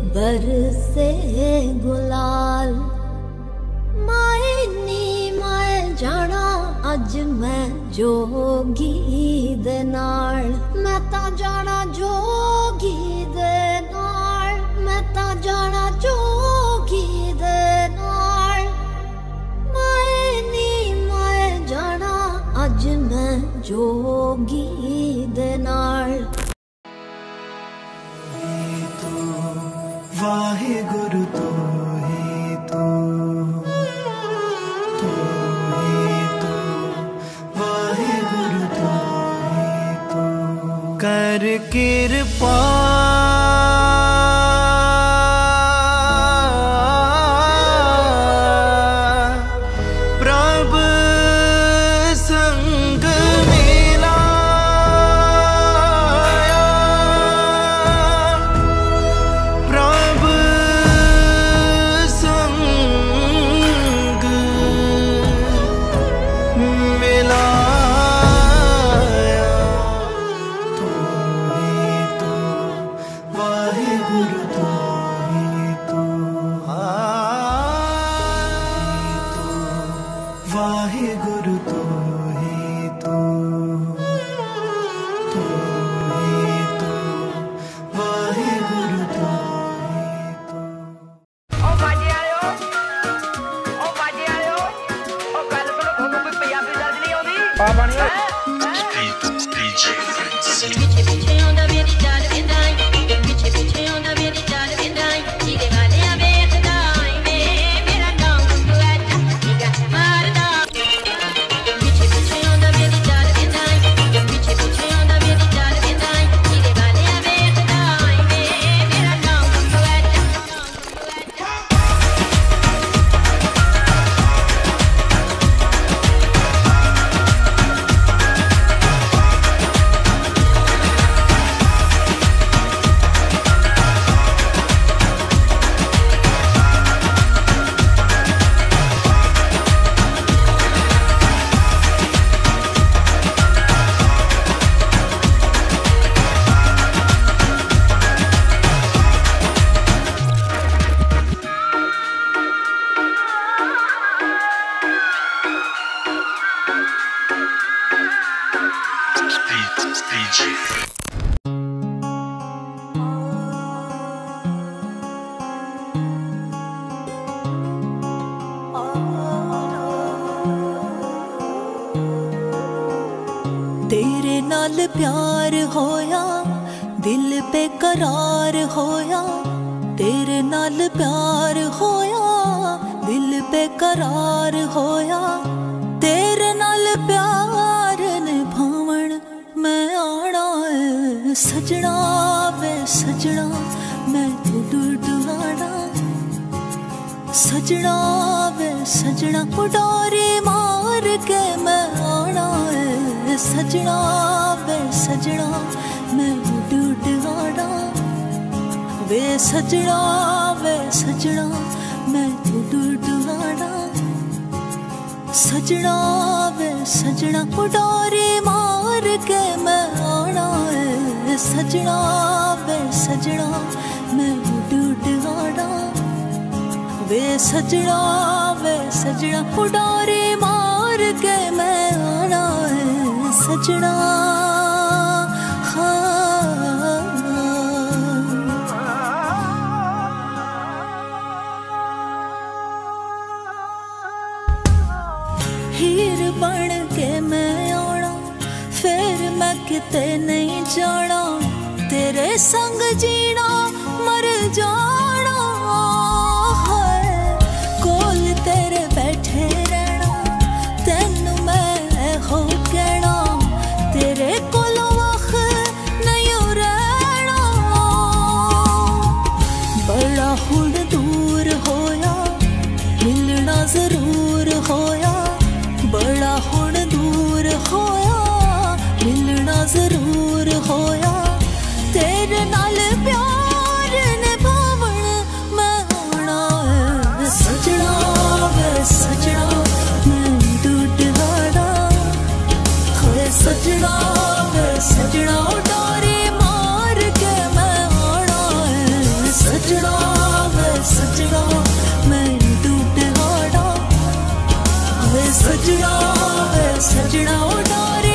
बरसे गुलाल माए नी माए जाना अज मैं जोगी दे नाल मैं ता जाना जोगी दे नाल मैं ता जाना जोगी दे नाल माए नी माए जाना अज मैं जोगी दे नाल वाहेगुरु तो ही तो ही तो वाहेगुरु तो ही तो कर कृपा वाहेगुरु तो ही तो ही तो वाहेगुरु तो ही तो ओ बाजियायो ओ कल को भोग पे पंजाबी दर्द नहीं आउंदी पा बनिया DJ पीछे पीछे आंदा मेरी जान विंदाई पीछे पीछे आंदा मेरी जान विंदाई जीदे वाले आ वेखदा मैं मेरा नाम गुआचा निगा मारदा पीछे पीछे आंदा मेरी जान विंदाई पीछे पीछे आंदा मेरी जान विंदाई जीदे वाले आ वेखदा मैं मेरा नाम गुआचा DJ तेरे नाल प्यार होया दिल पे करार होया तेरे नाल प्यार होया दिल पे करार होया तेरे नाल प्यार निभावण मैं आना है सजना वे सजना मैं उड़ आना सजना वे सजना उडारी मार के मैं आना है सजना वे सजना मैं उड़ आना वे सजना मैं उड़ आना सजना वे सजना उडारी मार के मैं आना है सजना वे सजना मैं उड़ आना वे सजना उडारी मार के मैं आना है सजना हीर बन के मैं आना फिर मैं किते नहीं जाना तेरे संग जीना मर जाना है कोल तेरे बैठे रहना तेनू मैं हो कहना तेरे कोलों वख नहीं रहना बड़ा हुण दूर होया मिलना जरूर होया बड़ा हुण दूर होया मिलना जरूर होया तेरे नाल प्यार निभावण मैं सजना वे सजना ओ नारे